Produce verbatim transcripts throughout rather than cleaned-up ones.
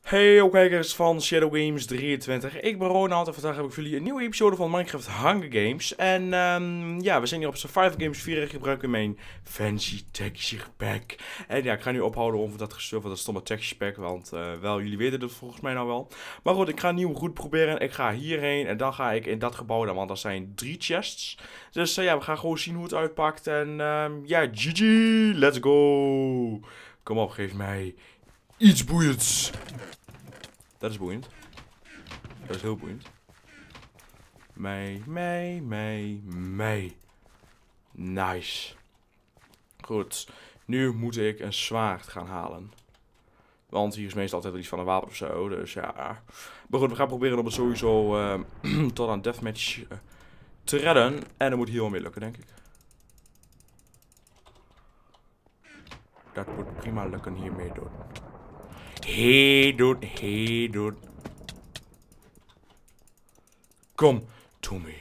Hey ook kijkers van Shadow Games drieëntwintig, ik ben Ronald en vandaag heb ik voor jullie een nieuwe episode van Minecraft Hunger Games. En um, ja, we zijn hier op Survival Games vier en gebruiken mijn Fancy Texture Pack. En ja, ik ga nu ophouden over dat gestuur van dat stomme Texture Pack, want uh, wel, jullie weten het volgens mij nou wel. Maar goed, ik ga een nieuwe route proberen. Ik ga hierheen en dan ga ik in dat gebouw dan, want er zijn drie chests. Dus uh, ja, we gaan gewoon zien hoe het uitpakt en um, ja, G G, let's go. Kom op, geef mij iets boeiends. Dat is boeiend. Dat is heel boeiend. Mij, mij, mij, mij. Nice. Goed. Nu moet ik een zwaard gaan halen. Want hier is meestal altijd iets van een wapen of zo. Dus ja. Maar goed, we gaan proberen om het sowieso uh, tot aan deathmatch uh, te redden. En dat moet hier wel mee lukken, denk ik. Dat moet prima lukken hiermee doen. Hey, dude. Hey, dude. Kom to me.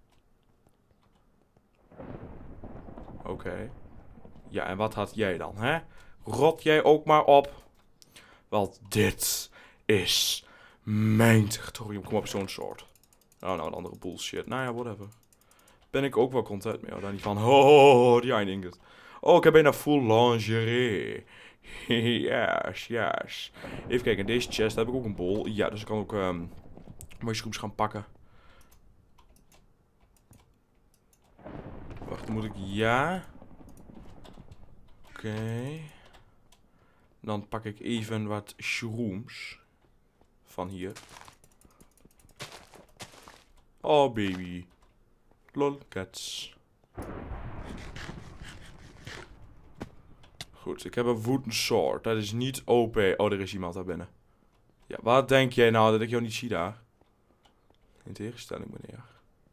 Oké. Okay. Ja, en wat had jij dan, hè? Rot jij ook maar op. Want dit is mijn territorium. Kom op, zo'n soort. Oh, nou, een andere bullshit. Nou ja, whatever. Ben ik ook wel content mee. Dan niet van, oh, die Iron Ingot. Oh, ik heb bijna full lingerie. Yes, yes. Even kijken, in deze chest heb ik ook een bol. Ja, dus ik kan ook um, mushrooms gaan pakken. Wacht, dan moet ik ja. Oké. Okay. Dan pak ik even wat shrooms. Van hier. Oh, baby. Lol, cats. Goed, ik heb een wooden sword. Dat is niet O P. Oh, er is iemand daar binnen. Ja, wat denk jij nou dat ik jou niet zie daar? In tegenstelling, meneer.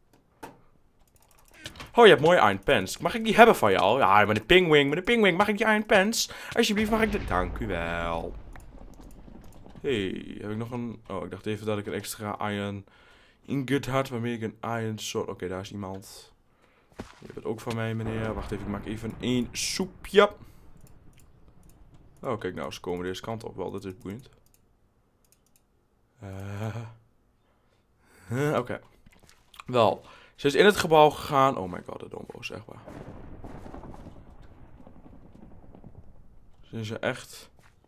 Oh, je hebt mooie iron pants. Mag ik die hebben van jou? Ja, met een pingwing, met een pingwing. Mag ik die iron pants? Alsjeblieft, mag ik dit? Dank u wel. Hey, heb ik nog een... Oh, ik dacht even dat ik een extra iron ingot had, waarmee ik een iron sword... Oké, okay, daar is iemand. Je hebt het ook van mij, meneer. Wacht even, ik maak even één soepje. Oh, kijk nou, ze komen deze kant op wel. Dat is boeiend. Uh, uh, Oké. Okay. Wel... Ze is in het gebouw gegaan. Oh my god, de dombo's, echt waar. Ze is er echt.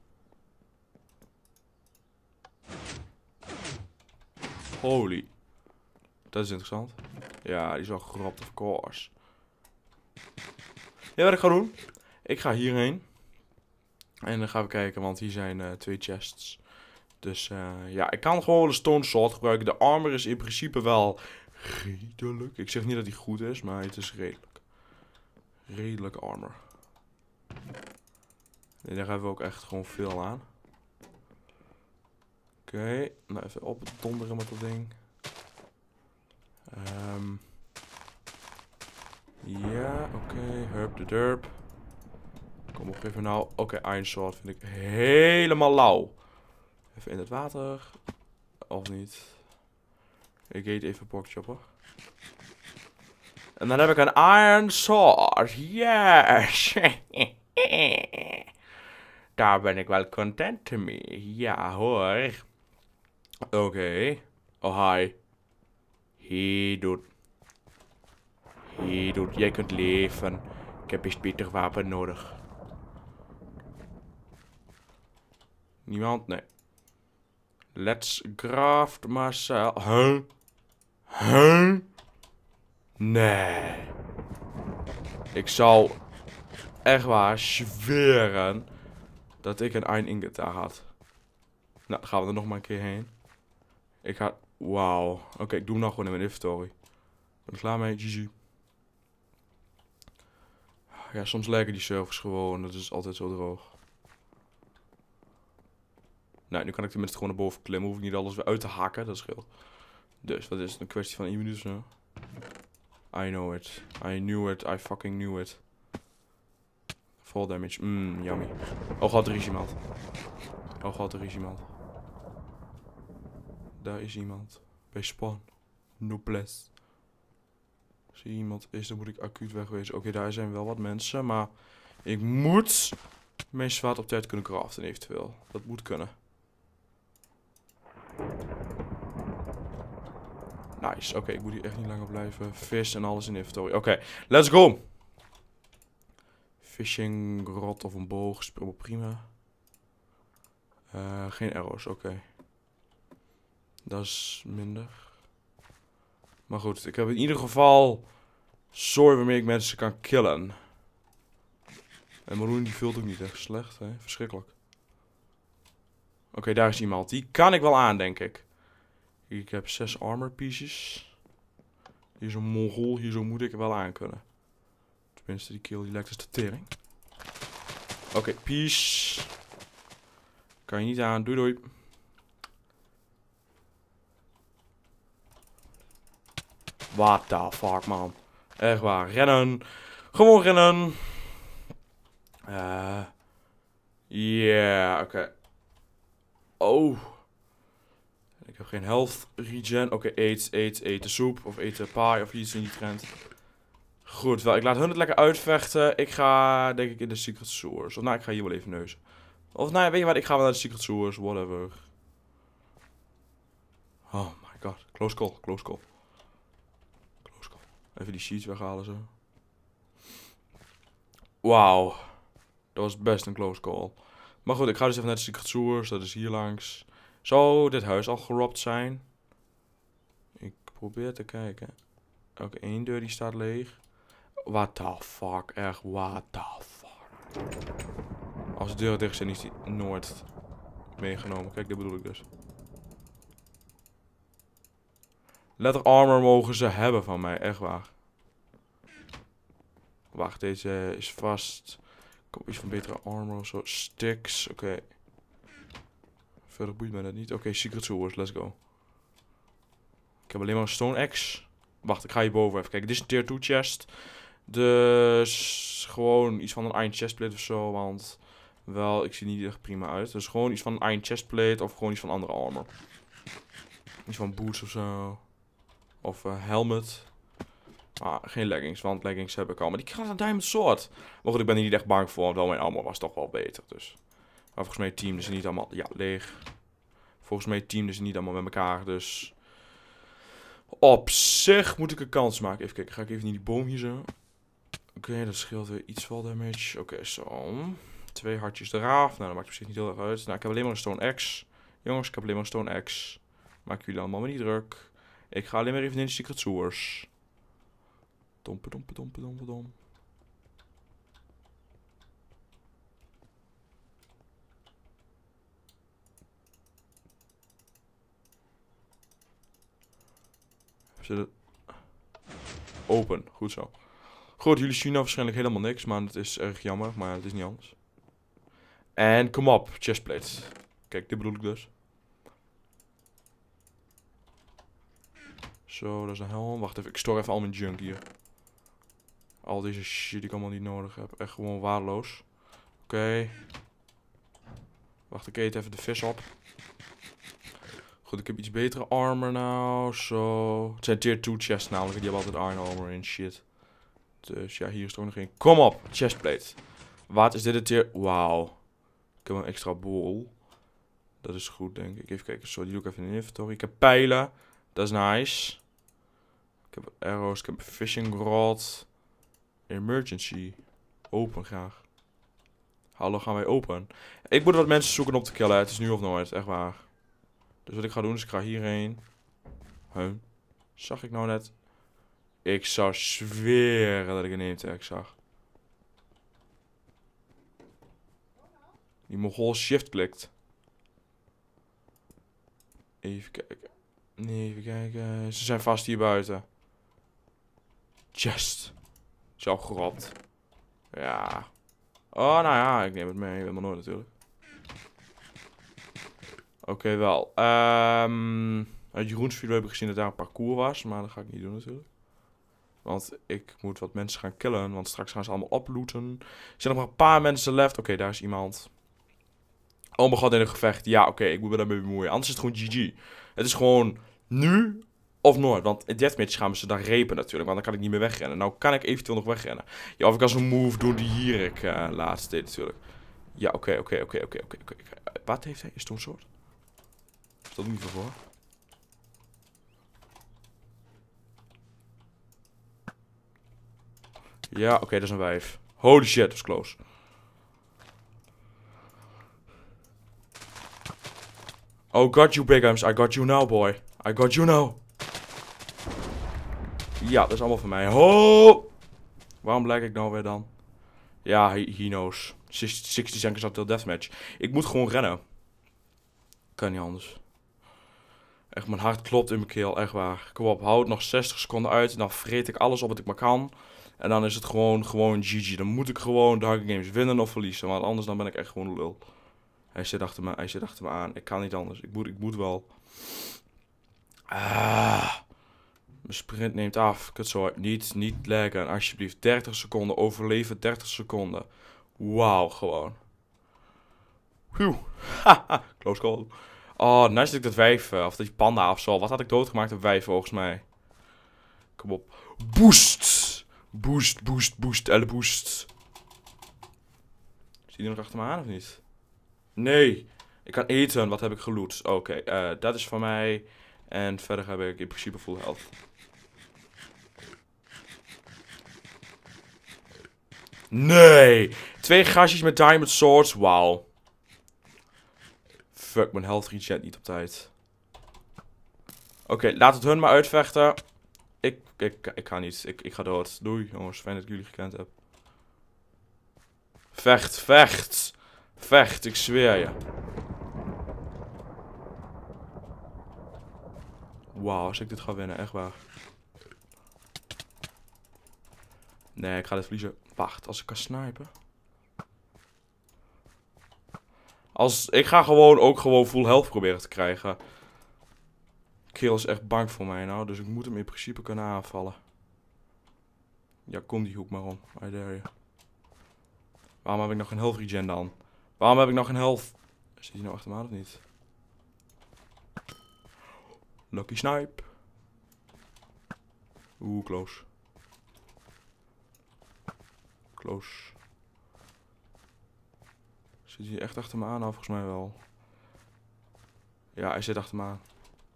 Holy. Dat is interessant. Ja, die is al geropt, of course. Ja, wat ik ga doen. Ik ga hierheen. En dan gaan we kijken, want hier zijn uh, twee chests. Dus uh, ja, ik kan gewoon een stone sword gebruiken. De armor is in principe wel... redelijk. Ik zeg niet dat hij goed is, maar het is redelijk. Redelijk armor. En daar hebben we ook echt gewoon veel aan. Oké, okay. Nou even op donderen met dat ding. Um, ja, oké. Okay. Herb de derp. Kom op, even nou. Oké, okay, Iron Sword vind ik helemaal lauw. Even in het water. Of niet. Ik eet even porkchopper. En dan heb ik een iron sword. Yes. Daar ben ik wel content mee. Ja hoor. Oké. Okay. Oh hi. Hey dude. Hey dude, jij kunt leven. Ik heb eens beter wapen nodig. Niemand? Nee. Let's craft myself. Huh? Huh? Nee. Ik zal echt waar zweren dat ik een Iron Ingot daar had. Nou, dan gaan we er nog maar een keer heen. Ik ga... Wauw. Oké, okay, ik doe hem nog gewoon in mijn inventory. Ben ik klaar mee? G G. Ja, soms lijken die servers gewoon. Dat is altijd zo droog. Nou, nu kan ik tenminste gewoon naar boven klimmen. Hoef ik niet alles weer uit te hakken. Dat scheelt. Dus, wat is het? Een kwestie van één minuut zo. I know it. I knew it. I fucking knew it. Fall damage. Mmm, yummy. Oh god, er is iemand. Oh god, er is iemand. Daar is iemand. Bij spawn. Noblesse. Als er iemand is, dan moet ik acuut wegwezen. Oké, okay, daar zijn wel wat mensen, maar ik moet mijn zwaard op tijd kunnen craften eventueel. Dat moet kunnen. Nice. Oké, okay, ik moet hier echt niet langer blijven. Vis en alles in inventory. Oké, okay, let's go. Fishing rod of een boog is prima. Uh, geen arrows, oké. Okay. Dat is minder. Maar goed, ik heb in ieder geval zooi waarmee ik mensen kan killen. En Maroon die vult ook niet echt slecht, hè? Verschrikkelijk. Oké, okay, daar is iemand. Die kan ik wel aan, denk ik. Ik heb zes armor pieces. Hier is een Mongool, hier zo moet ik er wel aan kunnen. Tenminste, die kill die lijkt als de tering. Oké, okay, peace. Kan je niet aan, doei doei. What the fuck, man. Echt waar, rennen. Gewoon rennen. Uh, yeah, oké. Okay. Oh. Ik heb geen health regen. Oké, okay, eet, eet, eet de soep. Of eet de pie of iets in die trend. Goed, wel, ik laat hun het lekker uitvechten. Ik ga, denk ik, in de Secret Source. Of nou, ik ga hier wel even neuzen. Of nou, weet je wat, ik ga wel naar de Secret Source. Whatever. Oh my god. Close call, close call. Close call. Even die sheets weghalen zo. Wauw. Dat was best een close call. Maar goed, ik ga dus even naar de Secret Source. Dat is hier langs. Zou dit huis al gerobbed zijn? Ik probeer te kijken. Oké, okay, één deur die staat leeg. What the fuck, echt, what the fuck. Als de deuren dicht zijn, is die nooit meegenomen. Kijk, dit bedoel ik dus. Letter armor mogen ze hebben van mij, echt waar. Wacht, deze is vast. Ik heb iets van betere armor of zo. Sticks, oké. Okay. Verder boeit mij dat niet. Oké, okay, Secret Source, let's go. Ik heb alleen maar een Stone Axe. Wacht, ik ga hierboven even kijken. Dit is een tier twee chest. Dus gewoon iets van een Iron Chestplate of zo. Want wel, ik zie niet echt prima uit. Dus gewoon iets van een Iron Chestplate of gewoon iets van andere armor. Iets van boots of zo. Of uh, helmet. Ah, geen leggings, want leggings heb ik al. Maar die krijgt een Diamond Sword. Maar goed, ik ben hier niet echt bang voor, want wel mijn armor was toch wel beter. Dus. Maar volgens mij team is niet allemaal, ja, leeg. Volgens mij team is niet allemaal met elkaar, dus. Op zich moet ik een kans maken. Even kijken, ga ik even in die boom hier zo. Oké, okay, dat scheelt weer iets wel damage. Oké, okay, zo. Twee hartjes eraf. Nou, dat maakt op zich niet heel erg uit. Nou, ik heb alleen maar een Stone Axe. Jongens, ik heb alleen maar een Stone Axe. Maak jullie allemaal maar niet druk. Ik ga alleen maar even in de Secret Source. Dompe, dompe, dompe, dompe, dom. Zit het open, goed zo. Goed, jullie zien nou waarschijnlijk helemaal niks, maar het is erg jammer, maar het is niet anders. En kom op, chestplate. Kijk, dit bedoel ik dus. Zo, dat is een helm. Wacht even, ik store even al mijn junk hier. Al deze shit die ik allemaal niet nodig heb. Echt gewoon waardeloos. Oké. Okay. Wacht, ik eet even de vis op. Goed, ik heb iets betere armor nou. Zo. Het zijn tier twee chests namelijk. Die hebben altijd iron armor en shit. Dus ja, hier is er ook nog één. Kom op, chestplate. Wat is dit een tier? Wauw. Ik heb een extra bol. Dat is goed, denk ik. Even kijken. Zo, die doe ik even in de inventory. Ik heb pijlen. Dat is nice. Ik heb arrows. Ik heb een fishing rod. Emergency. Open graag. Hallo, gaan wij open? Ik moet wat mensen zoeken om te killen. Het is nu of nooit, echt waar. Dus wat ik ga doen is ik ga hierheen. Huh? Zag ik nou net? Ik zou zweren dat ik een name-tag zag. Die Mongool shift klikt. Even kijken. Nee, even kijken. Ze zijn vast hier buiten. Chest. Zo geropt. Ja. Oh, nou ja, ik neem het mee. Helemaal nooit natuurlijk. Oké, okay, wel. Um, uit Jeroens video heb ik gezien dat daar een parcours was. Maar dat ga ik niet doen natuurlijk. Want ik moet wat mensen gaan killen. Want straks gaan ze allemaal oplooten. Er zijn nog maar een paar mensen left. Oké, okay, daar is iemand. Oh mijn god, in een gevecht. Ja, oké, okay, ik moet me daarmee bemoeien. Anders is het gewoon G G. Het is gewoon nu of nooit. Want in deathmatch gaan we ze dan repen natuurlijk. Want dan kan ik niet meer wegrennen. Nou kan ik eventueel nog wegrennen. Ja, of ik kan zo'n move doen die hier ik uh, laatst deed natuurlijk. Ja, oké, oké, oké, oké, oké. Wat heeft hij? Is het een soort? Stel niet voor voor. Ja, oké, okay, dat is een vijf. Holy shit, dat is close. Oh, got you, Big Arms. I got you now, boy. I got you now. Ja, dat is allemaal voor mij. Ho! Waarom blijk ik nou weer dan? Ja, he, he knows. zestig seconds until deathmatch. Ik moet gewoon rennen. Kan niet anders. Echt, mijn hart klopt in mijn keel. Echt waar. Kom op, houd nog zestig seconden uit. En dan vreet ik alles op wat ik maar kan. En dan is het gewoon, gewoon G G. Dan moet ik gewoon de Hunger Games winnen of verliezen. Want anders dan ben ik echt gewoon een lul. Hij zit achter me, hij zit achter me aan. Ik kan niet anders. Ik moet, ik moet wel. Ah. Mijn sprint neemt af. Kutzooi. Niet, niet laggen. Alsjeblieft. dertig seconden. Overleven dertig seconden. Wauw, gewoon. Phew. Haha. Close call. Oh, nice dat ik dat wijf, uh, of die panda of zo. Wat had ik doodgemaakt op wijf volgens mij? Kom op. Boost. Boost, boost, boost. Elle boost. Zie je nog achter me aan of niet? Nee. Ik kan eten. Wat heb ik geloot? Oké, okay, uh, dat is van mij. En verder heb ik in principe full health. Nee. Twee gastjes met diamond swords. Wauw. Fuck, mijn health regen niet op tijd. Oké, okay, laat het hun maar uitvechten. Ik, ik, ik ga niet. Ik, ik ga dood. Doei, jongens. Fijn dat ik jullie gekend heb. Vecht, vecht. Vecht, ik zweer je. Wauw, als ik dit ga winnen, echt waar. Nee, ik ga dit verliezen. Wacht, als ik kan snipen. Als, ik ga gewoon ook gewoon full health proberen te krijgen. Kill is echt bang voor mij nou, dus ik moet hem in principe kunnen aanvallen. Ja, kom die hoek maar om. I dare you. Waarom heb ik nog geen health regen dan? Waarom heb ik nog geen health? Zit hij nou achter me aan of niet? Lucky snipe. Oeh, close. Close. Zit hij echt achter me aan? Nou, volgens mij wel. Ja, hij zit achter me aan.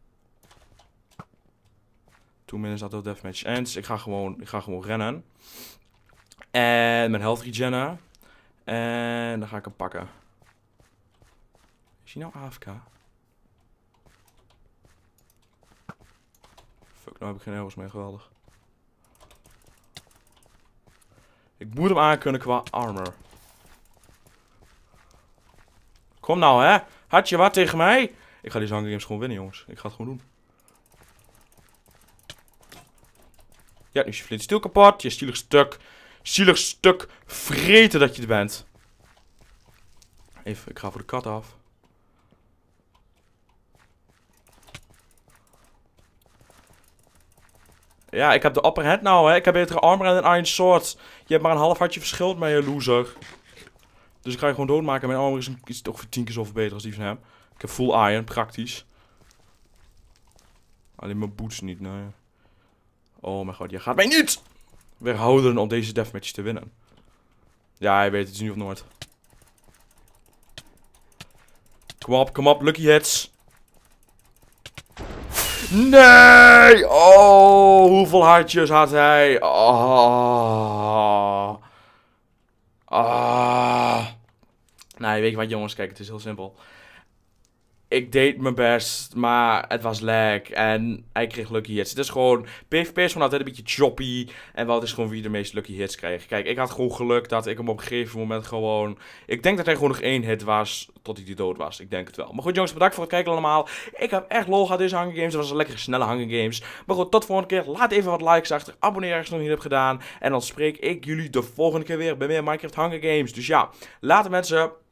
Two minutes until deathmatch ends. Ik ga gewoon, ik ga gewoon rennen. En mijn health regenen. En dan ga ik hem pakken. Is hij nou A F K? Fuck, nou heb ik geen arrows meer. Geweldig. Ik moet hem aankunnen qua armor. Kom nou, hè. Had je wat tegen mij? Ik ga deze Hunger Games gewoon winnen, jongens. Ik ga het gewoon doen. Ja, nu is je flint stil kapot. Je stielig stuk. Zielig stuk vreten dat je er bent. Even, ik ga voor de kat af. Ja, ik heb de upper hand nou, hè. Ik heb betere armor en een iron sword. Je hebt maar een half hartje verschil met je loser. Dus ik ga je gewoon doodmaken. Mijn armor is, een, is toch voor tien keer zoveel beter als die van hem. Ik heb full iron, praktisch. Alleen mijn boots niet, nee. Oh mijn god, je gaat mij niet weerhouden om deze deathmatch te winnen. Ja, hij weet het, is nu of nooit. Kom op, kom op, lucky hits. Nee! Oh, hoeveel hartjes had hij? Oh. Ah. Nee, weet je wat jongens, kijk, het is heel simpel. Ik deed mijn best, maar het was lag en hij kreeg lucky hits. Het is gewoon, PvP is gewoon altijd een beetje choppy. En wat is gewoon wie de meeste lucky hits kreeg. Kijk, ik had gewoon geluk dat ik hem op een gegeven moment gewoon... Ik denk dat hij gewoon nog één hit was, tot hij dood was. Ik denk het wel. Maar goed jongens, bedankt voor het kijken allemaal. Ik heb echt lol gehad deze Hunger Games. Het was een lekkere snelle Hunger Games. Maar goed, tot de volgende keer. Laat even wat likes achter. Abonneer als je het nog niet hebt gedaan. En dan spreek ik jullie de volgende keer weer bij meer Minecraft Hunger Games. Dus ja, later mensen.